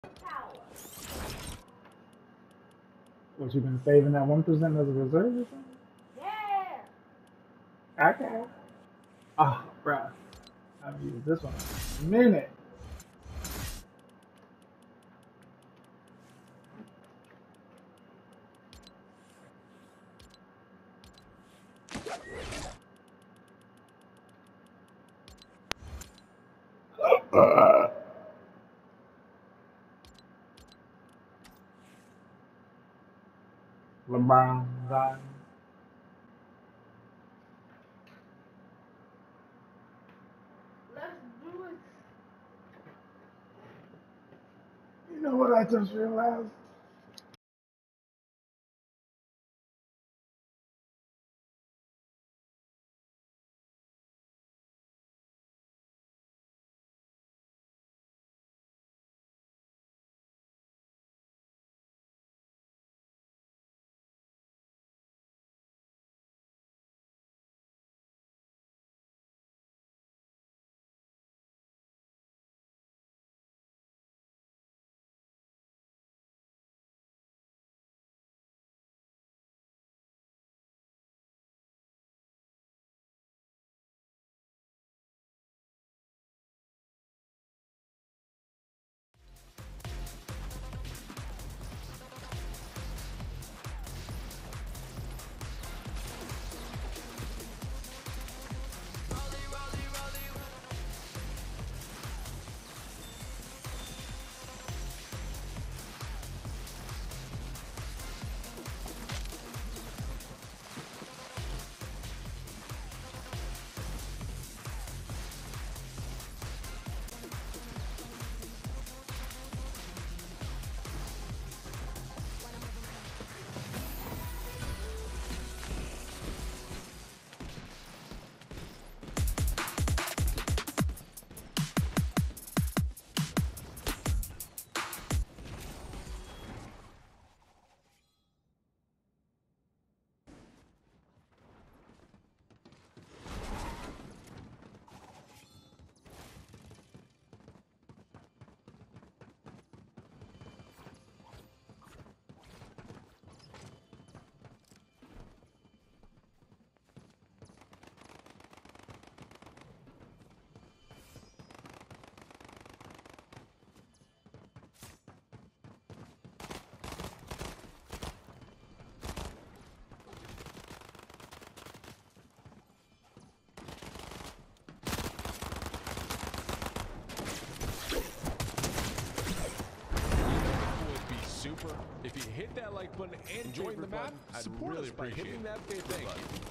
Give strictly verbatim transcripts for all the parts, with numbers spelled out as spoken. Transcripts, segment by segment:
What, you been saving that one percent as a reserve or something? Okay. Oh, bruh. I've used this one in a minute. Uh, LeBron Zion. You know what I just realized? Super. If you hit that like button and enjoying the map, I'd support really us by hitting that big thing.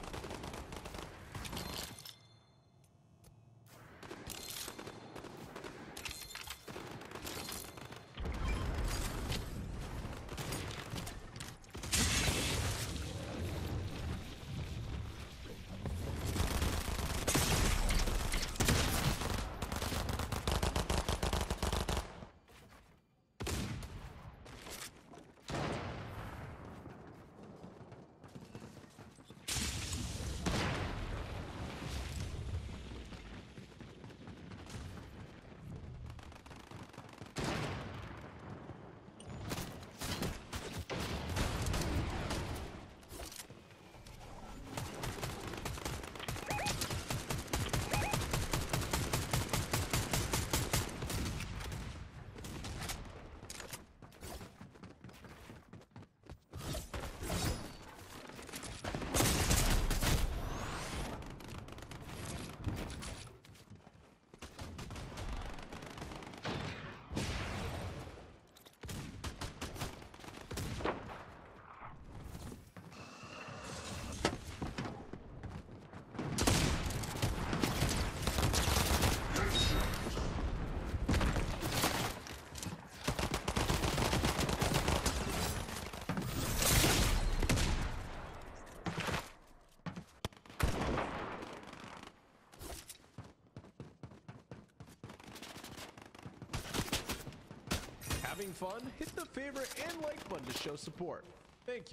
Having fun? Hit the favorite and like button to show support. Thank you.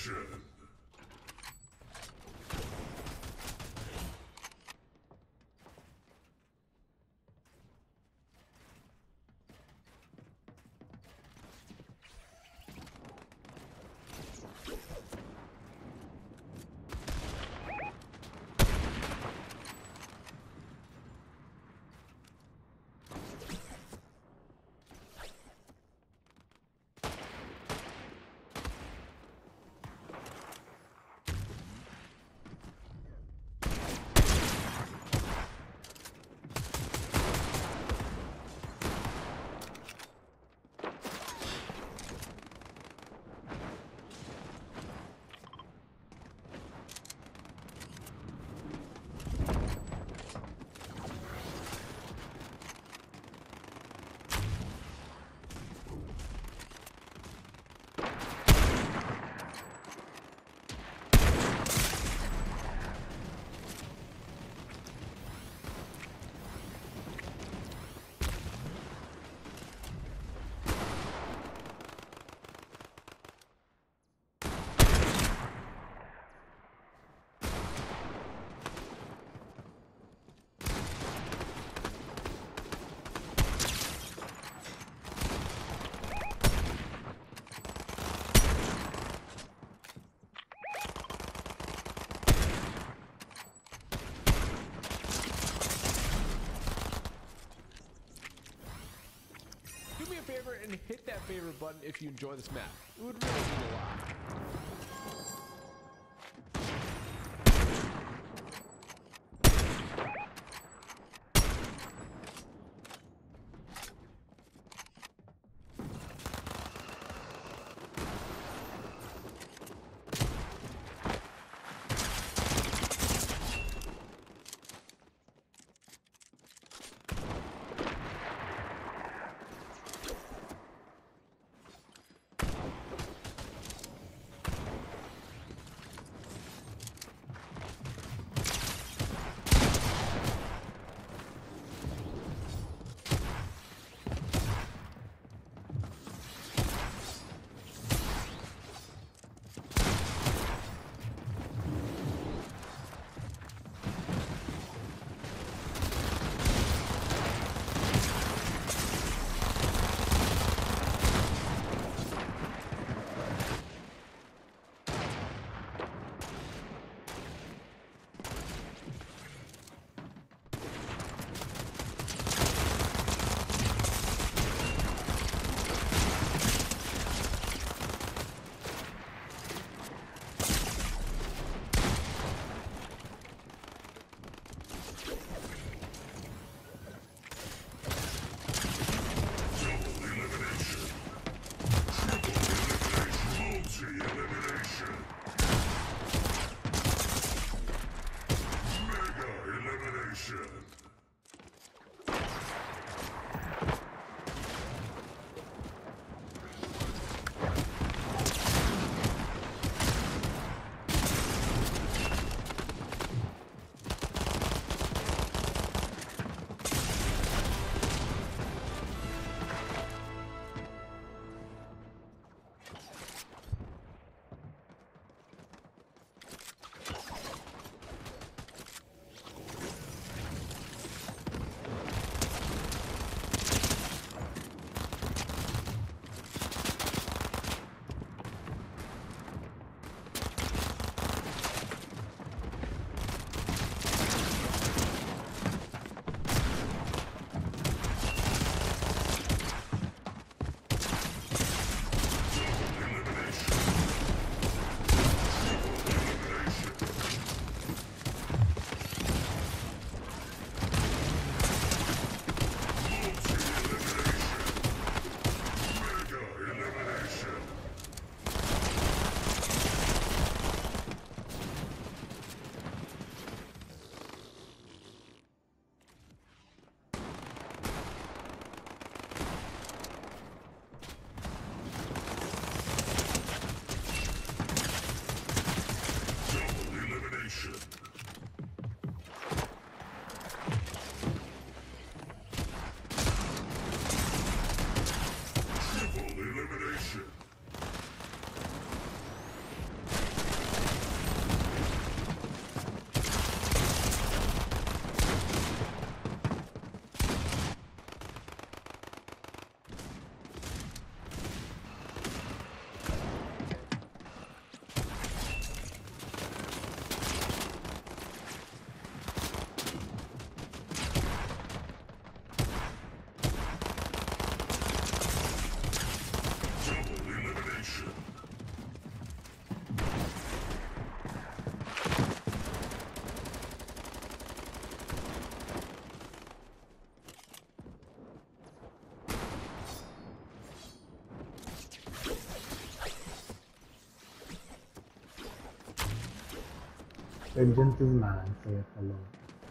Execution. Do me a favor and hit that favorite button if you enjoy this map. It would really mean a lot. Vengeance is mine, saith the Lord.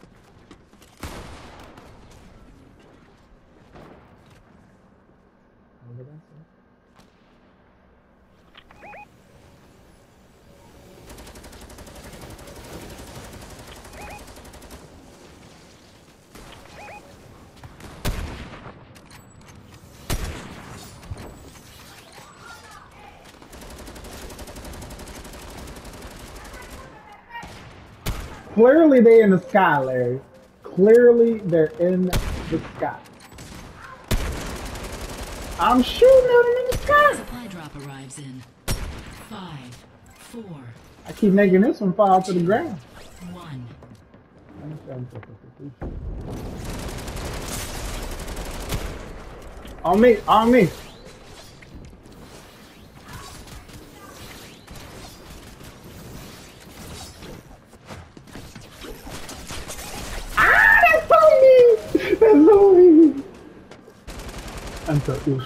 What did I say? Clearly they in the sky, Larry. Clearly they're in the sky. I'm shooting at them in the sky. Supply drop arrives in five, four. I keep making this one fall to the ground. One. On me, on me. I'm so oof.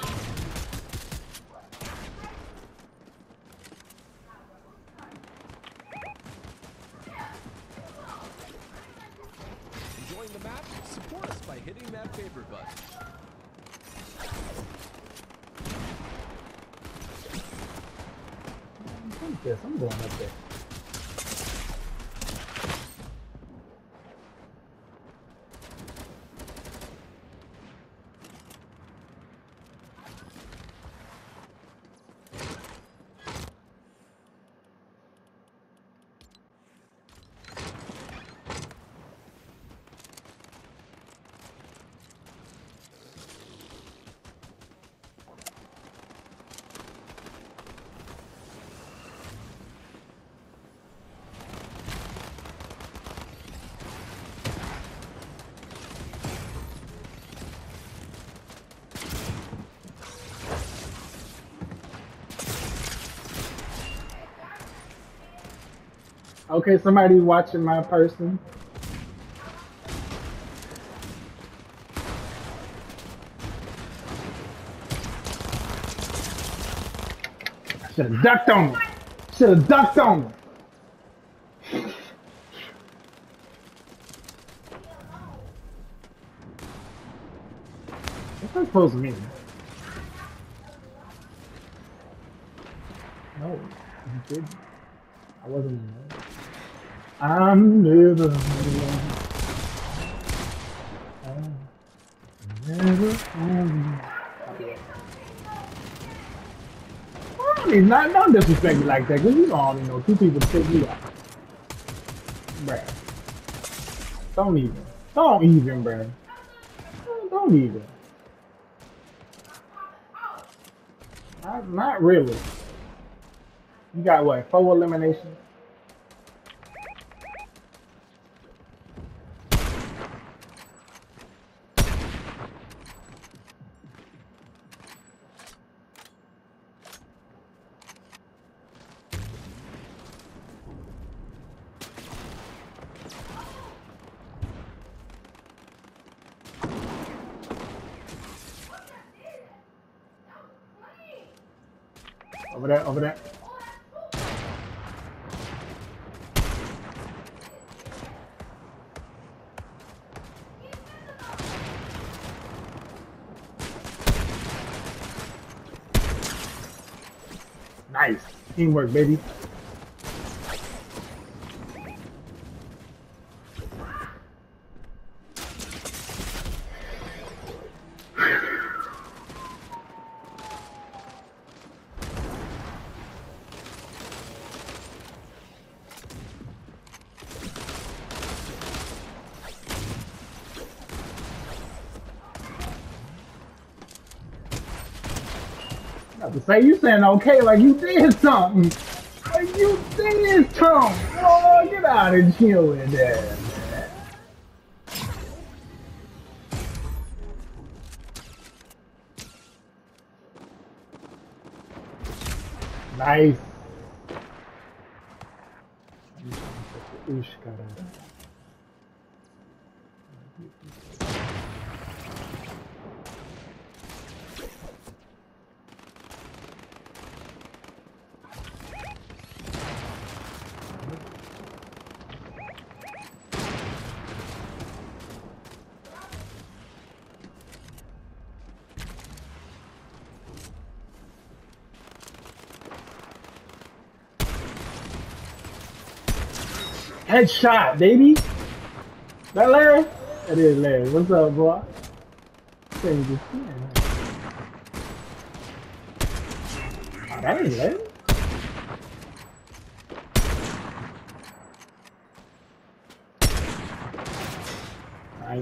Enjoying the map? Support us by hitting that favorite button. I'm this. I'm going up there. Okay, somebody's watching my person. I should have ducked on me. Should have ducked on me. What's that supposed to mean? No, you didn't. I wasn't in there. I'm never alone. I'm never alone. I mean, not, don't disrespect me like that, because you don't only know two people to pick me up. Bruh. Don't even. Don't even, bruh. Don't even. Not, not really. You got what, four eliminations? Over there, over there. Nice. Teamwork, baby. Not to say you saying okay like you did something. Like you did something. Oh, get out and chill with that, man. Nice. Oosh, caralho. Headshot, baby. That Larry? That is Larry. What's up, boy? Change your skin. Oh, that ain't Larry. Nice.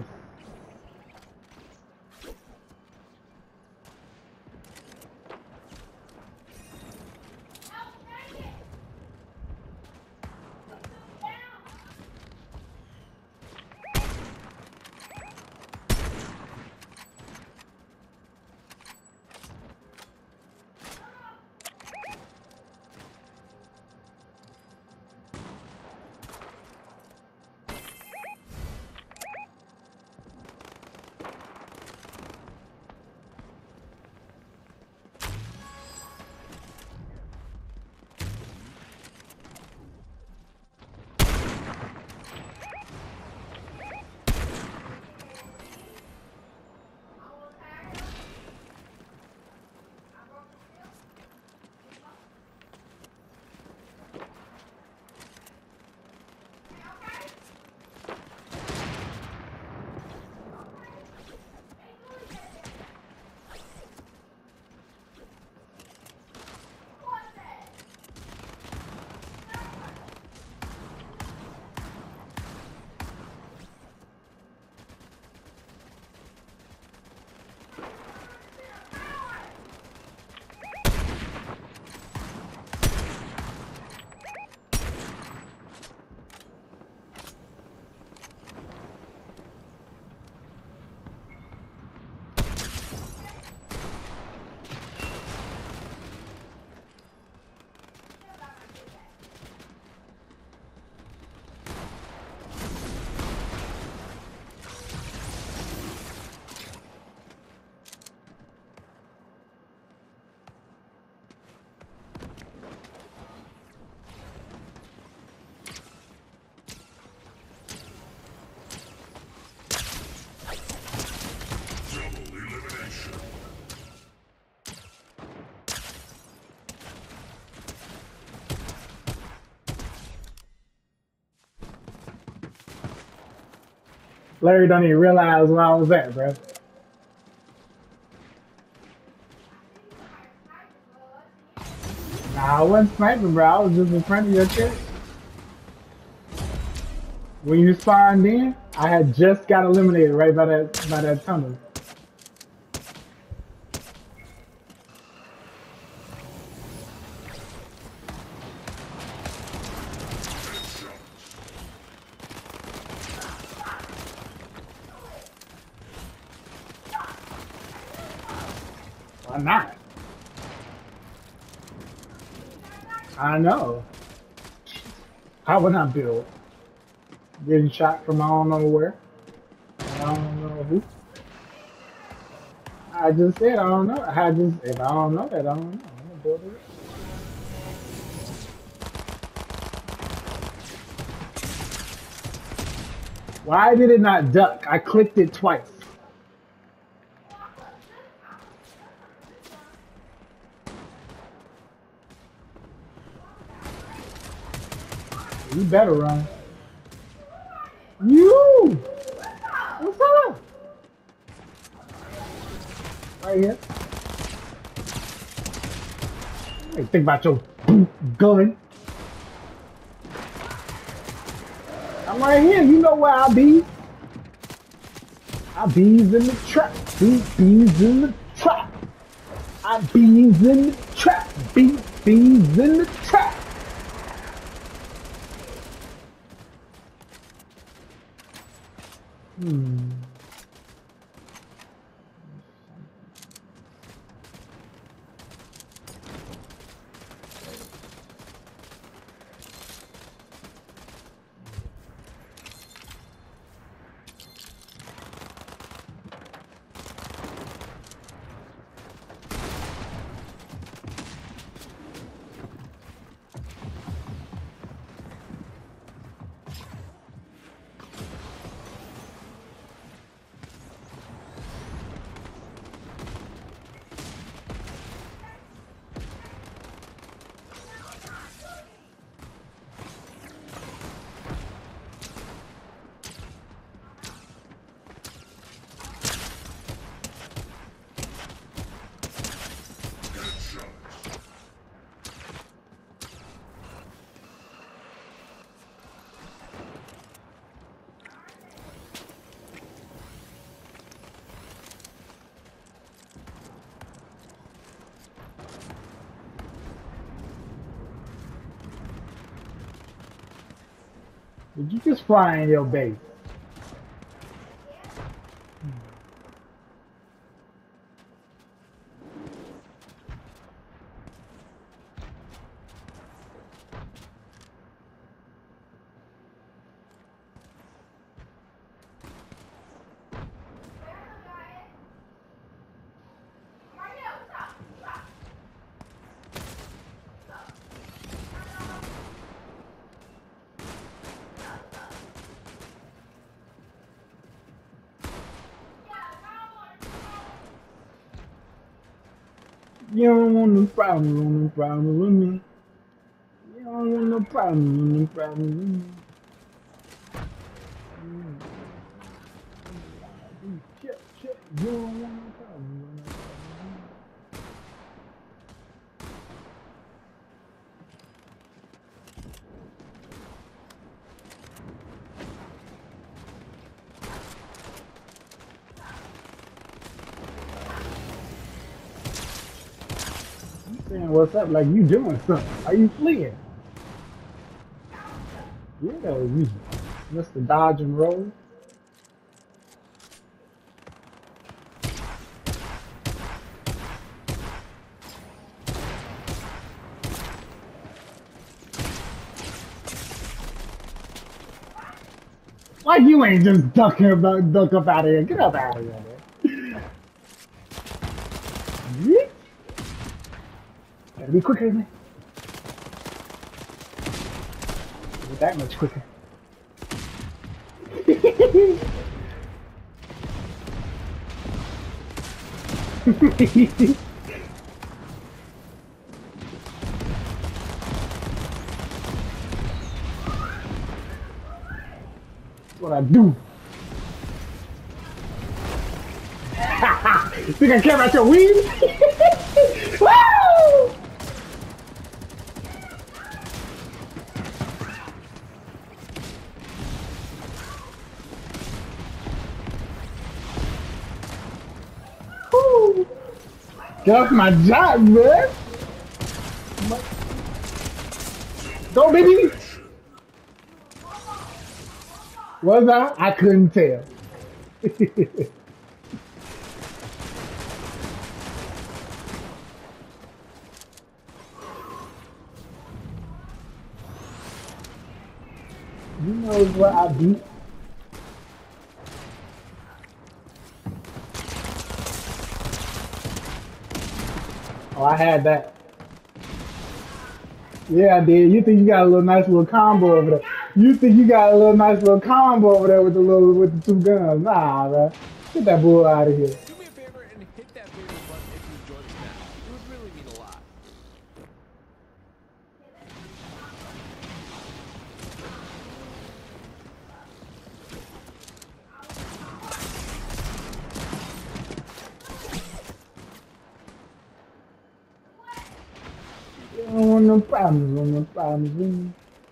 Larry don't even realize where I was at, bro. Nah, I wasn't sniping, bro. I was just in front of your shit. When you spawned in, I had just got eliminated right by that by that tunnel. Why not? I know. How would I build? Getting shot from I don't know where. I don't know who. I just said I don't know. I just if I don't know that I don't know. I'm gonna build it. Why did it not duck? I clicked it twice. You better run. You! What's up? Right here. Hey, think about your gun. I'm right here. You know where I be. I bees in the trap. Bees, bees in the trap. I bees in the trap. Bees, bees in the trap. Hmm. Did you just fly in your base? You don't want no problem, no problem with me. You don't want no problem, no problem with me. Shit, shit, you don't want no problem, no problem with me. Saying what's up like you doing something. Are you fleeing? Yeah, you Mister Dodge and Roll. Why you ain't just ducking about duck up out of here? Get up out of here, man. Yeah. Gotta be quicker, man. Not that much quicker. That's what I do. Think I care about your weed? Woo! Woo! Get off my job, man! Go, baby! Was I? I couldn't tell. You know what I beat? Oh, I had that. Yeah, I did. You think you got a little nice little combo over there? You think you got a little nice little combo over there with the little with the two guns? Nah, man. Get that bull out of here. Do me a favor and hit that favorite button if you enjoyed this match. It would really mean a lot. You don't want no problems, want no problems with me.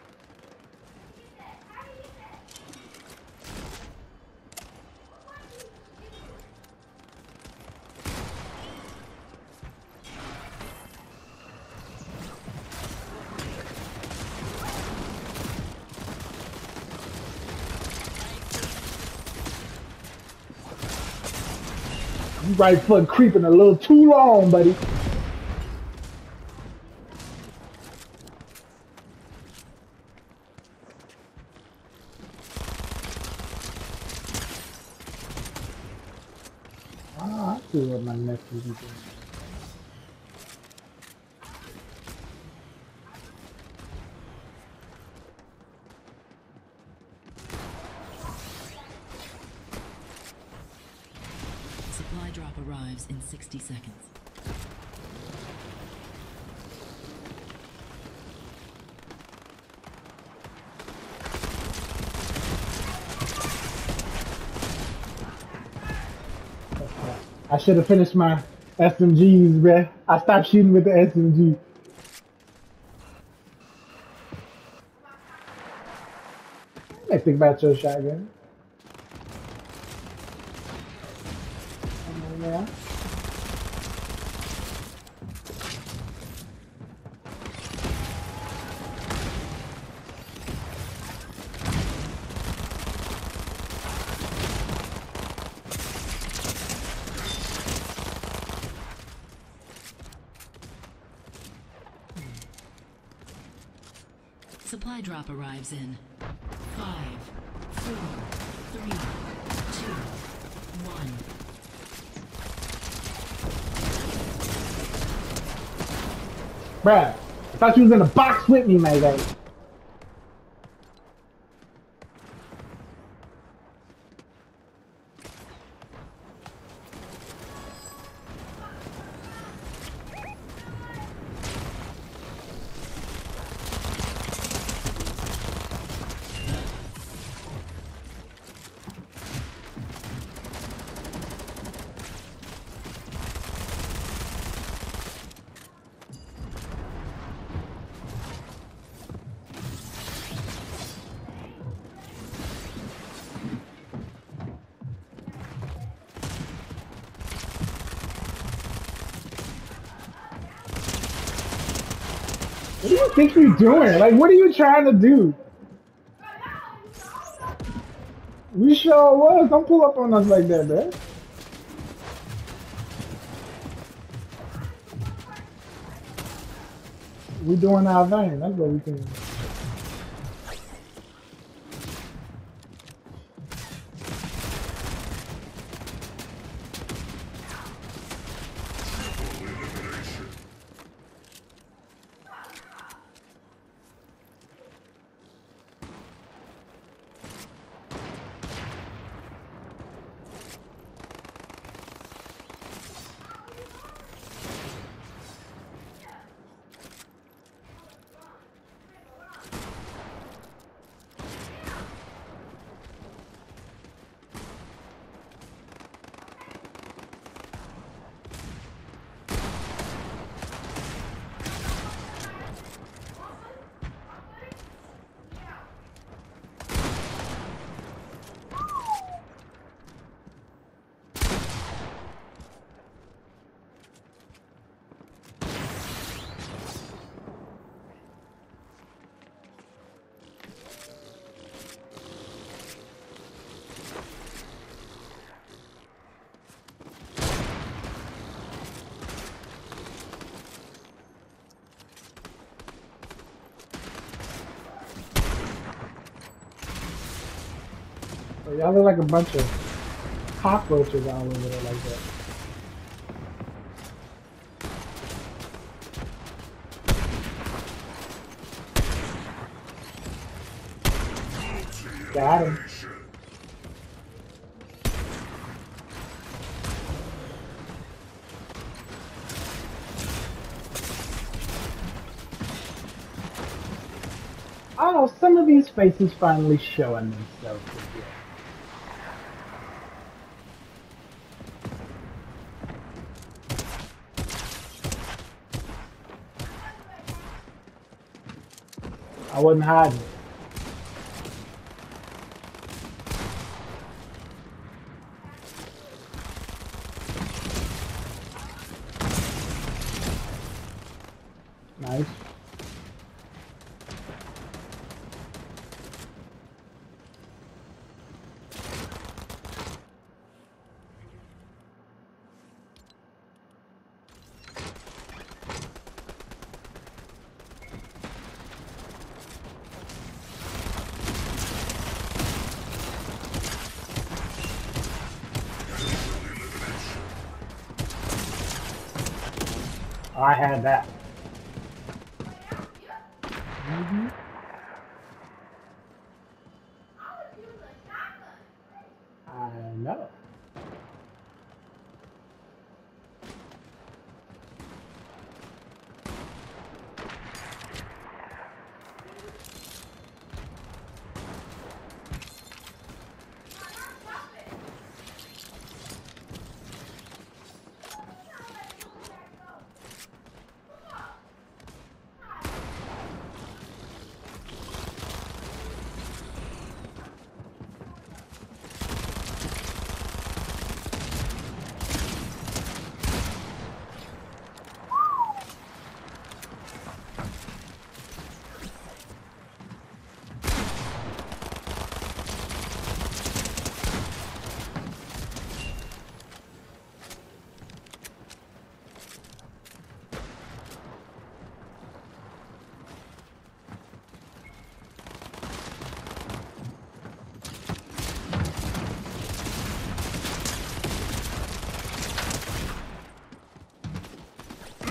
You right foot creeping a little too long, buddy. Oh, I see what my next is doing. Supply drop arrives in sixty seconds. I should have finished my S M Gs, bruh. I stopped shooting with the S M G. Let's think about your shotgun. Come on now. Supply drop arrives in five, four, three, two, one. Bruh, I thought you was in the box with me, my guy. What do you think you're doing? Like, what are you trying to do? We sure was. Don't pull up on us like that, man. We doing our thing. That's what we can. Y'all look like a bunch of cockroaches all over there like that. Got him. Oh, some of these faces finally showing themselves again. I wasn't hiding. Nice. I had that. Mm-hmm. I know.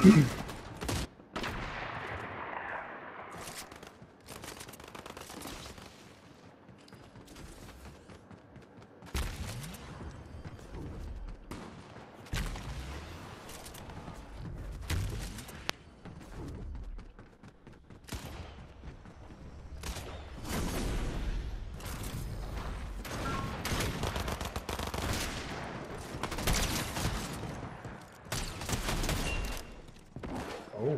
Oh.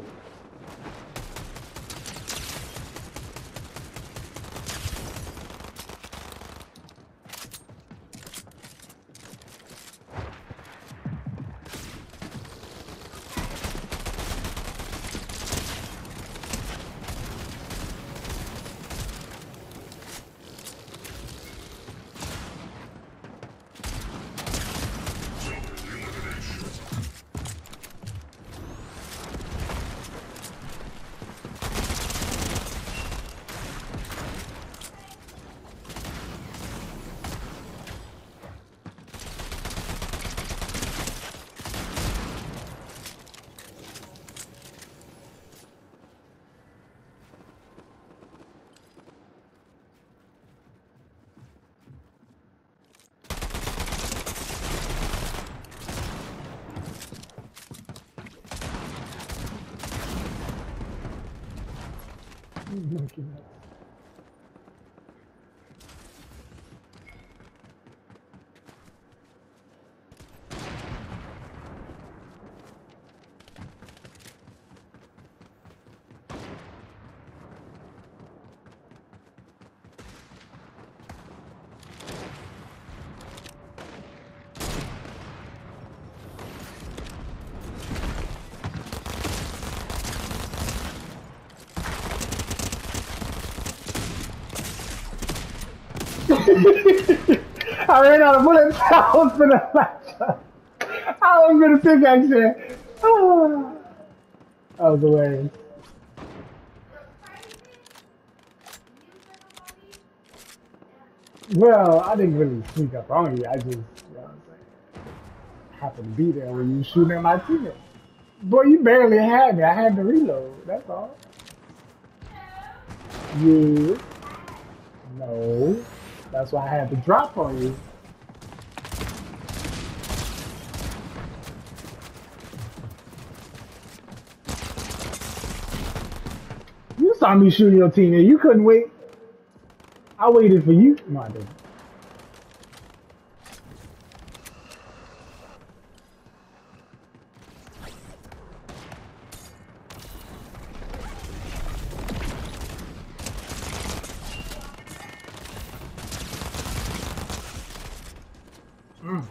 Look at that. I ran out of bullets. I was gonna I was gonna pickaxe it. Oh, that was hilarious. Well, I didn't really sneak up on you. I just, you know what I'm saying, happened to be there when you were shooting at my teammate. Boy, you barely had me. I had to reload. That's all. Yeah. No. That's why I had to drop on you. You saw me shooting your teammate. You couldn't wait. I waited for you. No, I didn't. Mm.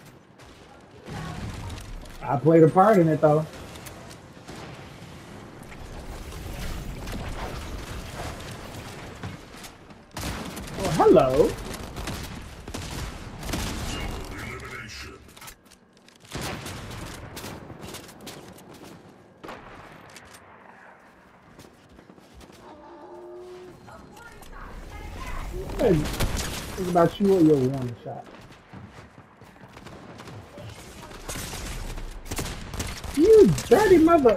I played a part in it though. Well, hello. Hey, think about you or your warning shot. You dirty mother!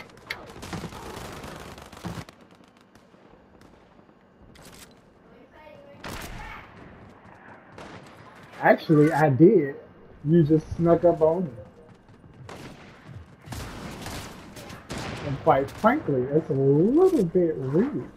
Actually, I did. You just snuck up on me. And quite frankly, it's a little bit rude.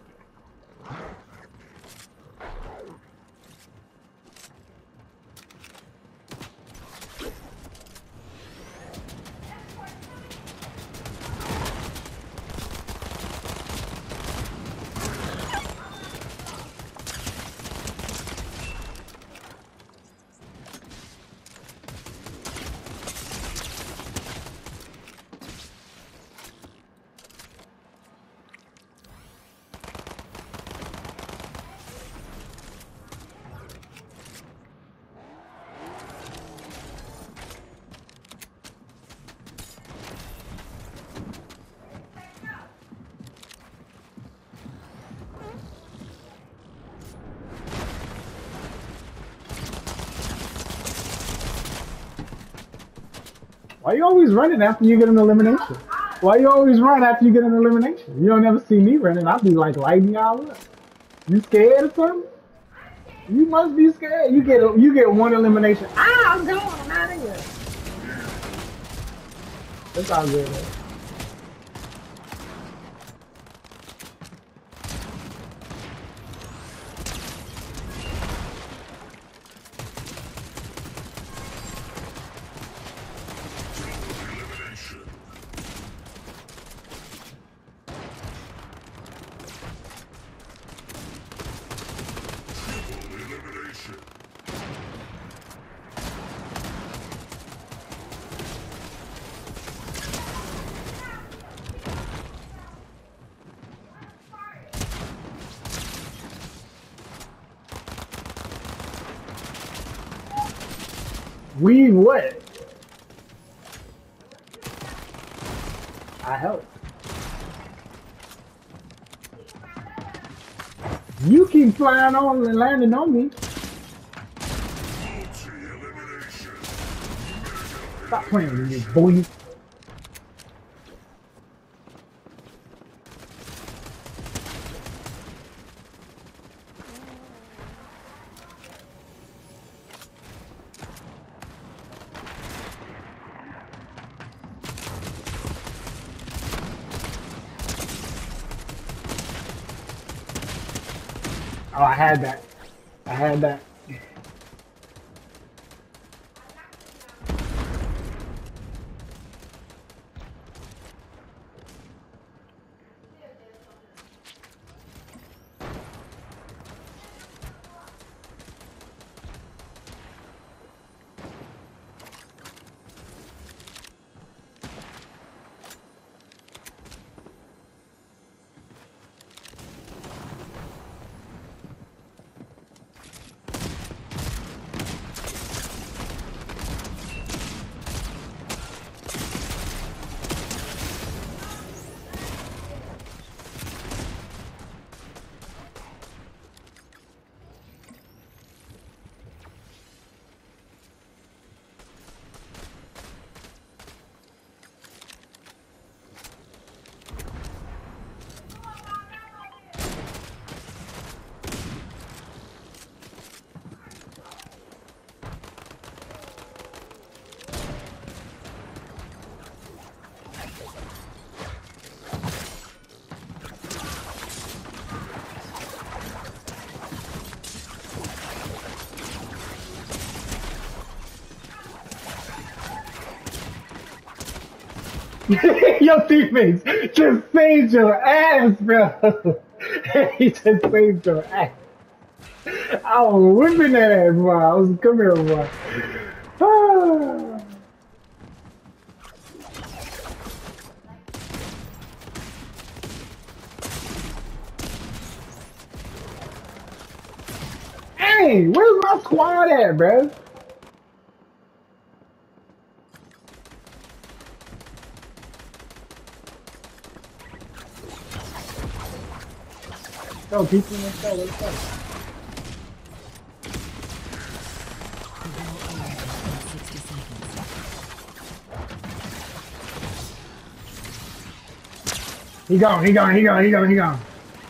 Why are you always running after you get an elimination? Why you always run after you get an elimination? You don't ever see me running. I'll be like lighting y'all up. You scared or something? You must be scared. You get a, you get one elimination. Ah, I'm going. I'm out of here. That's all good, man. We what? I help. You keep flying on and landing on me. Stop playing with me, boy. Oh, I had that. I had that. Your teammates just saved your ass, bro. He just saved your ass. I was whipping that ass, bro. I was come here, bro. Ah. Hey, where's my squad at, bro? Go, people, let's go, let's go. He gone, he gone, he gone, he gone, he gone.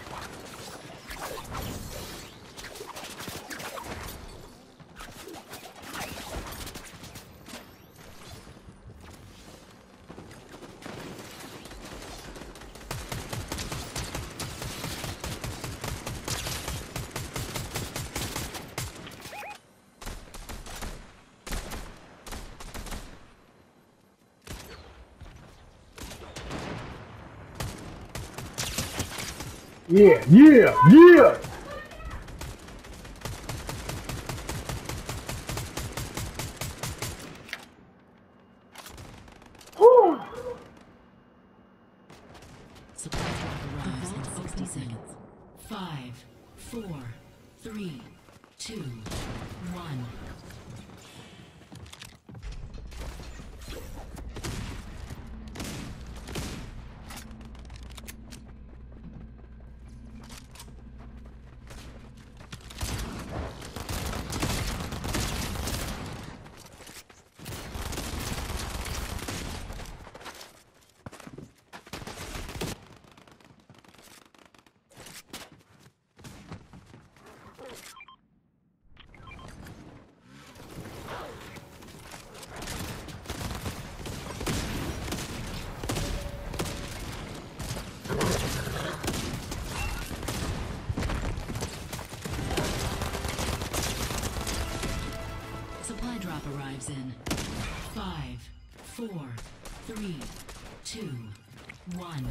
Yeah, yeah, yeah! Supply drop arrives in sixty seconds. Five, four, three, two, one. lives in. Five, four, three, two, one.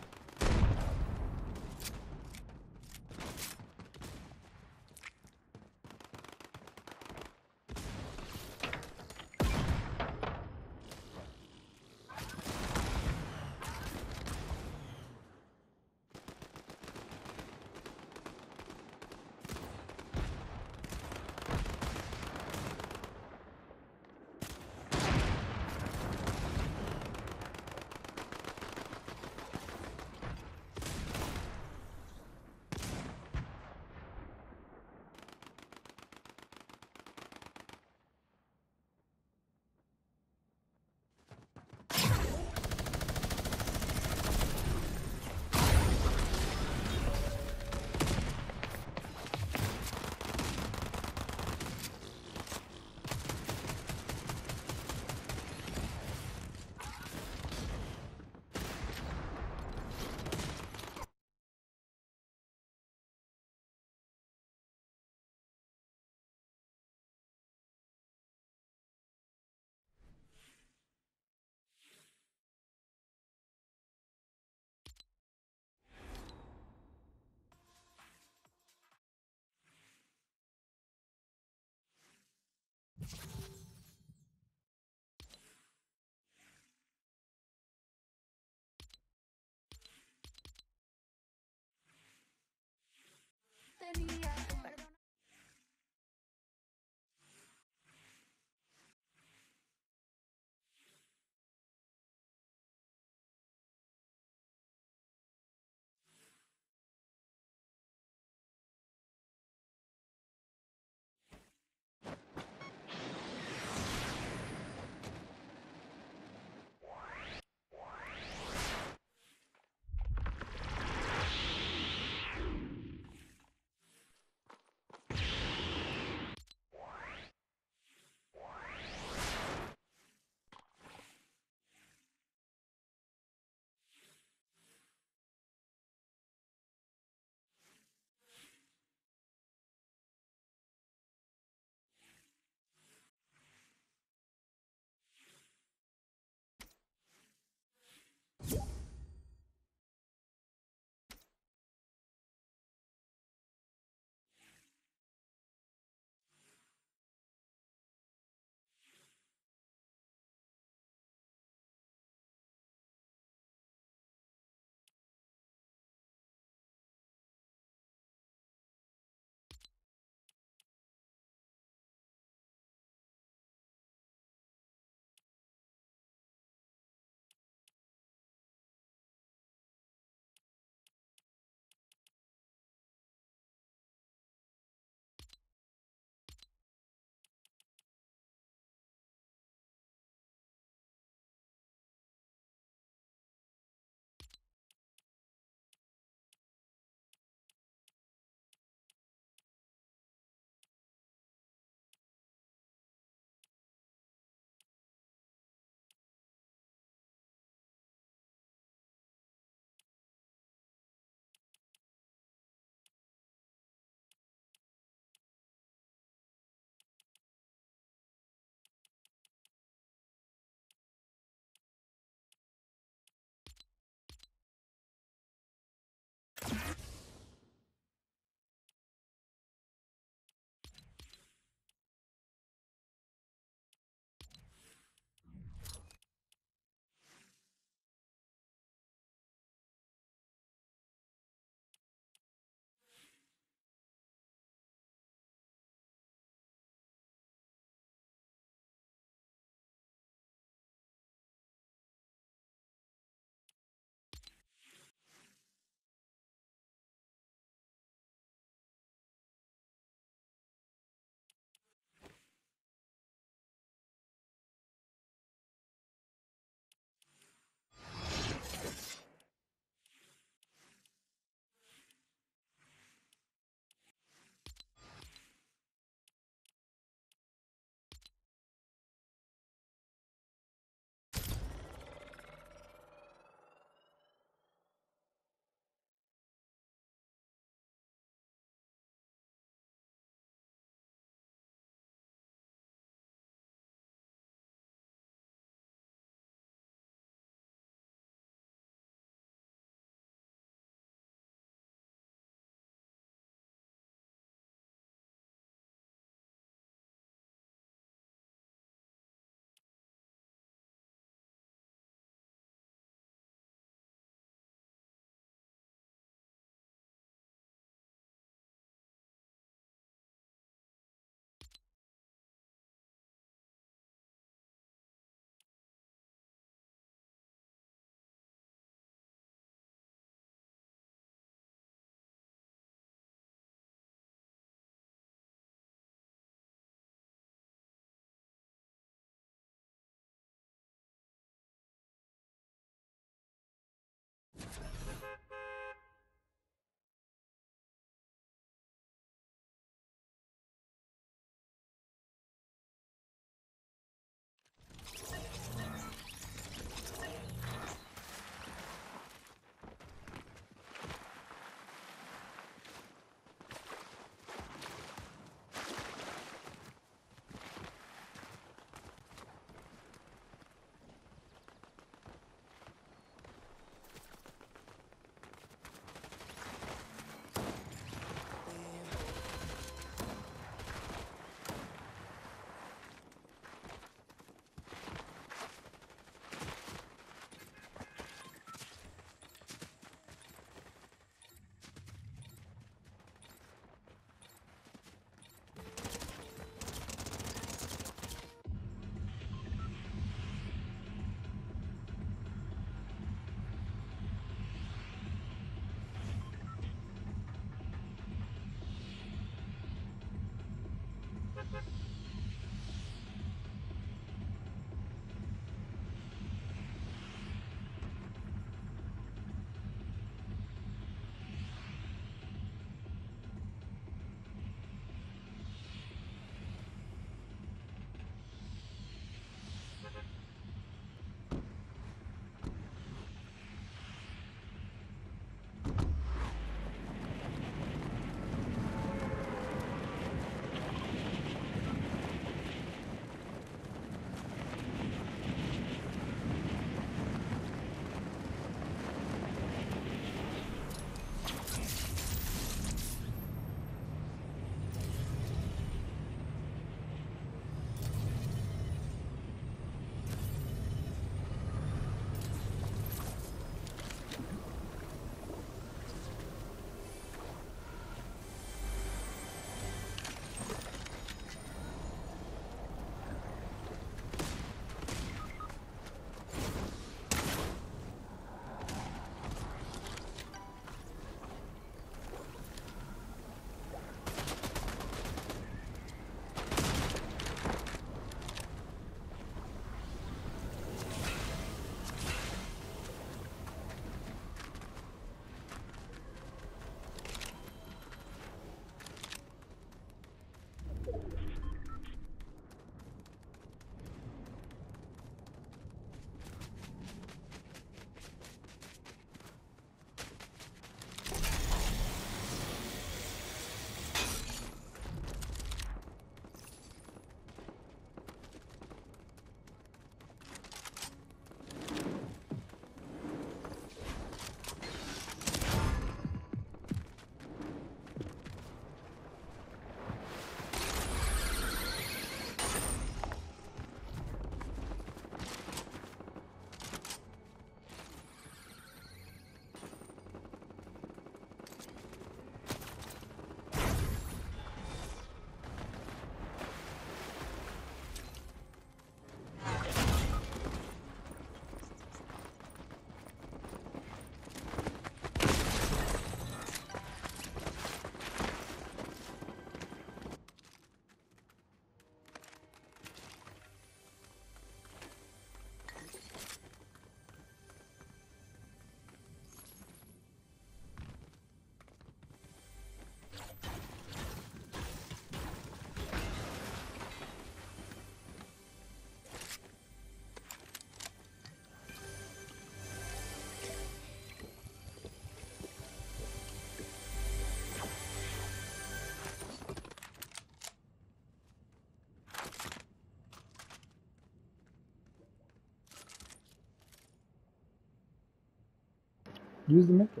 Use the mid kit.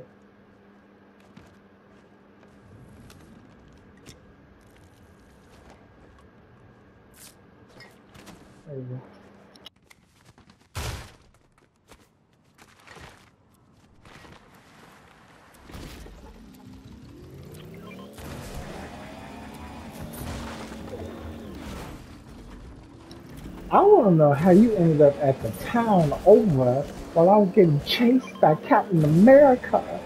There you go. I want to know how you ended up at the town over while I was getting chased by Captain America.